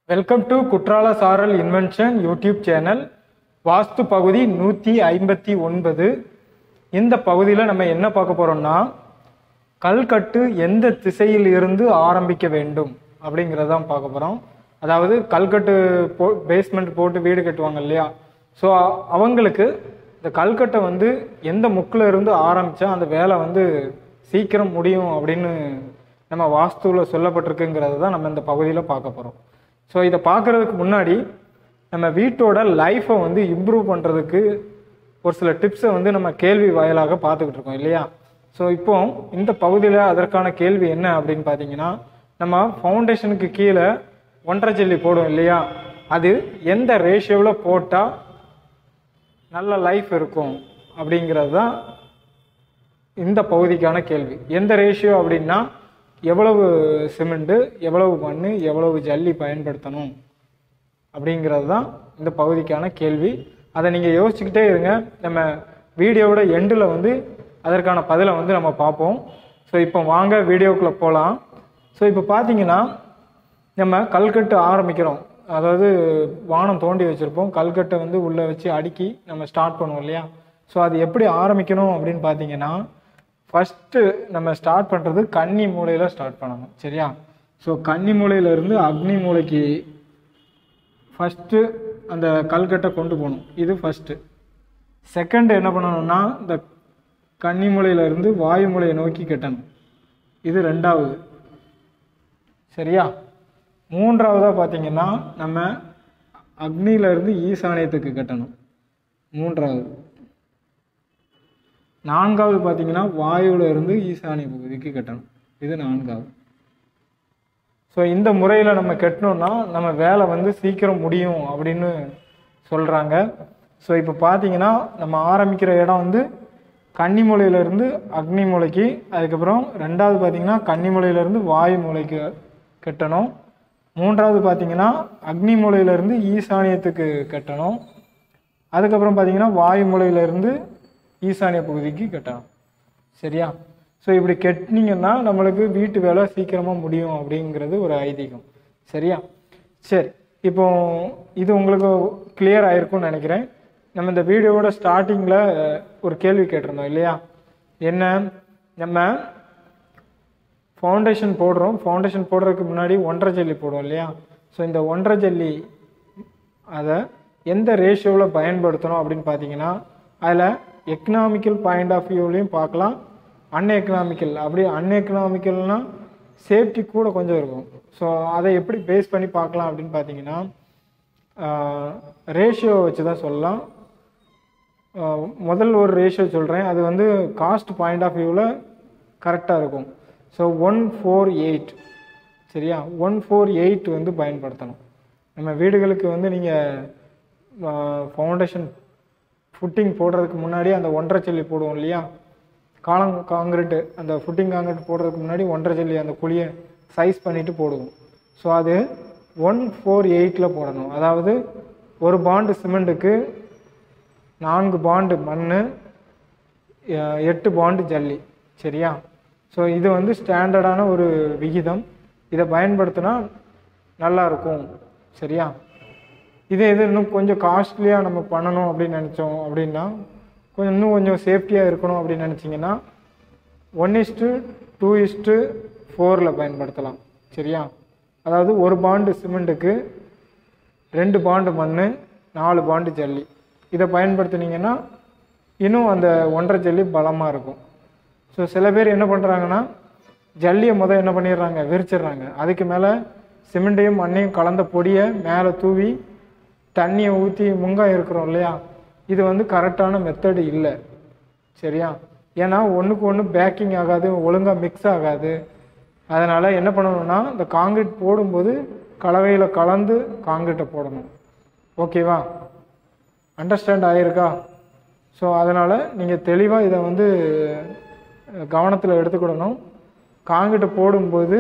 Welcome to குற்றால சாரல் invention YouTube channel. வாஸ்து பகுதி 159. இந்த பகுதியில் நம்ம என்ன பார்க்க போறோம்னா, கல்கட்டு எந்த திசையில் இருந்து ஆரம்பிக்க வேண்டும் அப்படிங்கிறதான் பார்க்க போகிறோம். அதாவது கல்கட்டு பேஸ்மெண்ட் போட்டு வீடு கட்டுவாங்க இல்லையா, ஸோ அவங்களுக்கு இந்த கல்கட்டை வந்து எந்த முக்கில் இருந்து ஆரம்பித்தா அந்த வேலை வந்து சீக்கிரம் முடியும் அப்படின்னு நம்ம வாஸ்துவில் சொல்லப்பட்டிருக்குங்கிறது தான் நம்ம இந்த பகுதியில் பார்க்க போகிறோம். ஸோ இதை பார்க்குறதுக்கு முன்னாடி நம்ம வீட்டோட லைஃப்பை வந்து இம்ப்ரூவ் பண்ணுறதுக்கு ஒரு சில டிப்ஸை வந்து நம்ம கேள்வி வாயிலாக பார்த்துக்கிட்டு இருக்கோம் இல்லையா. ஸோ இப்போ இந்த பகுதியில் அதற்கான கேள்வி என்ன அப்படின்னு பார்த்தீங்கன்னா, நம்ம ஃபவுண்டேஷனுக்கு கீழே 1.5 ஜல்லி போடும் இல்லையா, அது எந்த ரேஷியோவில் போட்டால் நல்ல லைஃப் இருக்கும் அப்படிங்கிறது தான் இந்த பகுதிக்கான கேள்வி. எந்த ரேஷியோ அப்படின்னா, எவ்வளவு சிமெண்ட்டு, எவ்வளவு மண், எவ்வளவு ஜல்லி பயன்படுத்தணும் அப்படிங்கிறது தான் இந்த பகுதிக்கான கேள்வி. அதை நீங்கள் யோசிச்சுக்கிட்டே இருங்க. நம்ம வீடியோவோட எண்டில் வந்து அதற்கான பதிலை வந்து நம்ம பார்ப்போம். ஸோ இப்போ வாங்க வீடியோக்குள்ளே போகலாம். ஸோ இப்போ பார்த்தீங்கன்னா, நம்ம கல்கட்டு ஆரம்பிக்கிறோம். அதாவது வானம் தோண்டி வச்சுருப்போம், கல்கட்டை வந்து உள்ளே வச்சு அடுக்கி நம்ம ஸ்டார்ட் பண்ணுவோம் இல்லையா. ஸோ அது எப்படி ஆரம்பிக்கணும் அப்படின்னு பார்த்தீங்கன்னா, ஃபஸ்ட்டு நம்ம ஸ்டார்ட் பண்ணுறது கன்னி மூலையில் ஸ்டார்ட் பண்ணணும், சரியா. ஸோ கன்னி மூலையிலேருந்து அக்னி மூலைக்கு ஃபஸ்ட்டு அந்த கல்கட்டை கொண்டு போகணும். இது ஃபஸ்ட்டு. செகண்ட் என்ன பண்ணணும்னா, இந்த கன்னி மூலையிலேருந்து வாயு மூலையை நோக்கி கட்டணும். இது ரெண்டாவது, சரியா. மூன்றாவதாக பார்த்தீங்கன்னா, நம்ம அக்னியிலேருந்து ஈசானியத்துக்கு கட்டணும், மூன்றாவது. நான்காவது பார்த்தீங்கன்னா, வாயுவில் இருந்து ஈசானிய பகுதிக்கு கட்டணும், இது நான்காவது. ஸோ இந்த முறையில் நம்ம கட்டணும்னா நம்ம வேலை வந்து சீக்கிரம் முடியும் அப்படின்னு சொல்கிறாங்க. ஸோ இப்போ பார்த்தீங்கன்னா, நம்ம ஆரம்பிக்கிற இடம் வந்து கன்னி மூலையிலேருந்து அக்னி மூலைக்கு, அதுக்கப்புறம் ரெண்டாவது பார்த்தீங்கன்னா கன்னி மூலையிலேருந்து வாயு மூலைக்கு கட்டணும். மூன்றாவது பார்த்தீங்கன்னா அக்னி மூலையிலேருந்து ஈசானியத்துக்கு கட்டணும். அதுக்கப்புறம் பார்த்தீங்கன்னா வாயு மூலையிலேருந்து ஈசானிய பகுதிக்கு கட்டணும், சரியா. ஸோ இப்படி கட்டினீங்கன்னா நம்மளுக்கு வீட்டு வேலை சீக்கிரமாக முடியும் அப்படிங்கிறது ஒரு ஐதீகம், சரியா. சரி, இப்போ இது உங்களுக்கு கிளியர் ஆகிருக்கும்னு நினைக்கிறேன். நம்ம இந்த வீடியோவோட ஸ்டார்டிங்கில் ஒரு கேள்வி கேட்டிருந்தோம் இல்லையா, என்ன, நம்ம ஃபவுண்டேஷன் போடுறோம், ஃபவுண்டேஷன் போடுறதுக்கு முன்னாடி 1.5 ஜல்லி போடுவோம் இல்லையா. ஸோ இந்த 1.5 ஜல்லி அதை எந்த ரேஷியோவில் பயன்படுத்தணும் அப்படின்னு பார்த்தீங்கன்னா, அதில் எக்கனாமிக்கல் பாயிண்ட் ஆஃப் வியூலையும் பார்க்கலாம், அன்எக்கனாமிக்கல். அப்படி அன்எக்கனாமிக்கல்னால் சேஃப்டி கூட கொஞ்சம் இருக்கும். ஸோ அதை எப்படி பேஸ் பண்ணி பார்க்கலாம் அப்படின்னு பார்த்தீங்கன்னா, ரேஷியோ வச்சு தான் சொல்லலாம். முதல் ஒரு ரேஷியோ சொல்கிறேன், அது வந்து காஸ்ட் பாயிண்ட் ஆஃப் வியூவில் கரெக்டாக இருக்கும். ஸோ 1:4:8, சரியா. 1:4:8 வந்து பயன்படுத்தணும். நம்ம வீடுகளுக்கு வந்து நீங்கள் ஃபவுண்டேஷன் ஃபுட்டிங் போடுறதுக்கு முன்னாடி அந்த 1.5 ஜல்லி போடுவோம் இல்லையா, காங்கிரீட்டு, அந்த ஃபுட்டிங் காங்கிரீட் போடுறதுக்கு முன்னாடி 1.5 ஜல்லி அந்த குழியை சைஸ் பண்ணிவிட்டு போடுவோம். ஸோ அது 1:4:8 போடணும். அதாவது ஒரு பாண்டு சிமெண்ட்டுக்கு 4 பாண்டு மண், 8 பாண்டு ஜல்லி, சரியா. ஸோ இது வந்து ஸ்டாண்டர்டான ஒரு விகிதம். இதை பயன்படுத்தினா நல்லாயிருக்கும், சரியா. இது இன்னும் கொஞ்சம் காஸ்ட்லியாக நம்ம பண்ணணும் அப்படின்னு நினச்சோம் அப்படின்னா, இன்னும் கொஞ்சம் சேஃப்டியாக இருக்கணும் அப்படின்னு நினச்சிங்கன்னா 1:2:4 பயன்படுத்தலாம், சரியா. அதாவது ஒரு பாண்டு சிமெண்ட்டுக்கு 2 பாண்டு மண், 4 பாண்டு ஜல்லி. இதை பயன்படுத்தினீங்கன்னா இன்னும் அந்த 1.5 ஜல்லி பலமாக இருக்கும். ஸோ சில பேர் என்ன பண்ணுறாங்கன்னா, ஜல்லியை என்ன பண்ணிடுறாங்க, விரிச்சிடுறாங்க. அதுக்கு மேலே சிமெண்ட்டையும் மண்ணையும் கலந்த பொடியை மேலே தூவி தண்ணியை ஊற்றி முங்காய் இருக்கிறோம் இல்லையா, இது வந்து கரெக்டான மெத்தடு இல்லை, சரியா. ஏன்னா ஒன்றுக்கு ஒன்று பேக்கிங் ஆகாது, ஒழுங்காக மிக்ஸ் ஆகாது. அதனால் என்ன பண்ணணும்னா, இந்த காங்கிரீட் போடும்போது கலவையில் கலந்து காங்கிரீட்டை போடணும், ஓகேவா. அண்டர்ஸ்டாண்ட் ஆகிருக்கா? ஸோ அதனால் நீங்கள் தெளிவாக இதை வந்து கவனத்தில் எடுத்துக்கிடணும். காங்கிரீட்டை போடும்போது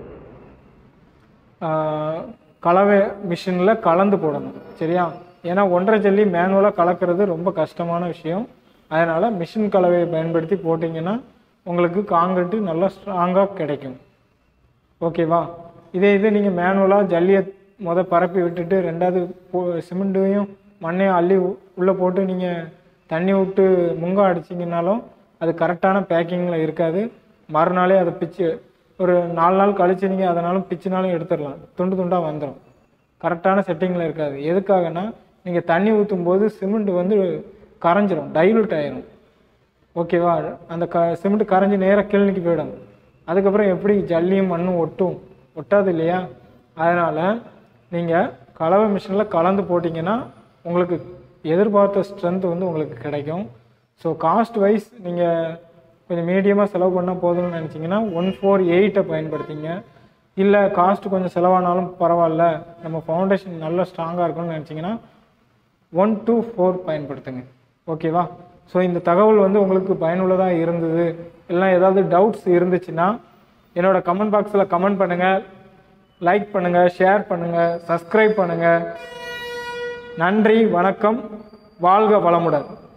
கலவை மிஷினில் கலந்து போடணும், சரியா. ஏன்னா 1.5 ஜல்லி மேனுவலாக கலக்கிறது ரொம்ப கஷ்டமான விஷயம். அதனால் மிஷின் கலவையை பயன்படுத்தி போட்டிங்கன்னா உங்களுக்கு காங்கிரீட்டு நல்லா ஸ்ட்ராங்காக கிடைக்கும், ஓகேவா. இதே நீங்கள் மேனுவலாக ஜல்லியை பரப்பி விட்டுட்டு ரெண்டாவது சிமெண்ட்டையும் மண்ணையும் அள்ளி உள்ளே போட்டு நீங்கள் தண்ணி விட்டு முங்க அடிச்சிங்கனாலும் அது கரெக்டான பேக்கிங்கில் இருக்காது. மறுநாளே அதை பிச்சு ஒரு 4 நாள் கழிச்சு நீங்கள் அதனாலும் பிச்சுனாலும் எடுத்துடலாம், துண்டு துண்டாக வந்துடும். கரெக்டான செட்டிங்கில் இருக்காது. எதுக்காகனா நீங்கள் தண்ணி ஊற்றும் போது சிமெண்ட் வந்து கரைஞ்சிரும், டைலூட் ஆயிரும். ஓகேவா? அந்த சிமெண்ட் கரைஞ்சி நேராக கிளினிக்கு போயிடும். அதுக்கப்புறம் எப்படி ஜல்லியும் மண்ணும் ஒட்டாது இல்லையா? அதனால் நீங்கள் கலவை மிஷினில் கலந்து போட்டிங்கன்னா உங்களுக்கு எதிர்பார்த்த ஸ்ட்ரென்த் வந்து உங்களுக்கு கிடைக்கும். ஸோ காஸ்ட் வைஸ் நீங்கள் கொஞ்சம் மீடியமாக செலவு பண்ணால் போதும்னு நினச்சிங்கன்னா 148 பயன்படுத்திங்க. இல்லை காஸ்ட் கொஞ்சம் செலவானாலும் பரவாயில்ல, நம்ம ஃபவுண்டேஷன் நல்லா ஸ்ட்ராங்காக இருக்கும்னு நினச்சிங்கன்னா 124 பயன்படுத்துங்க. ஓகேவா? ஸோ இந்த தகவல் வந்து உங்களுக்கு பயனுள்ளதாக இருந்தது. எல்லாம் ஏதாவது டவுட்ஸ் இருந்துச்சுன்னா என்னோடய கமெண்ட் பாக்ஸில் கமெண்ட் பண்ணுங்கள், லைக் பண்ணுங்கள், ஷேர் பண்ணுங்கள், சப்ஸ்கிரைப் பண்ணுங்கள். நன்றி, வணக்கம், வாழ்க வளமுடன்.